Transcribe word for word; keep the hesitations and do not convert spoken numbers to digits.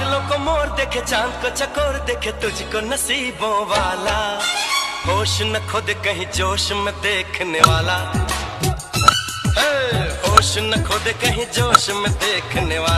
बादलों को मोर देखे, चांद को चकोर देखे, तुझको नसीबों वाला। होश न खुद कहीं जोश में देखने वाला, होश न खुद कहीं जोश में देखने वाला।